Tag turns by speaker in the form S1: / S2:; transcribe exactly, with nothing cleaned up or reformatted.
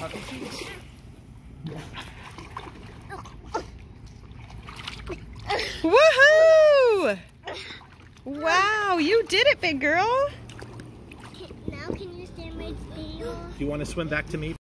S1: puppy cheeks.
S2: Woohoo! Wow, you did it, big girl.
S3: Now can you stand right still?
S1: Do you want to swim back to me?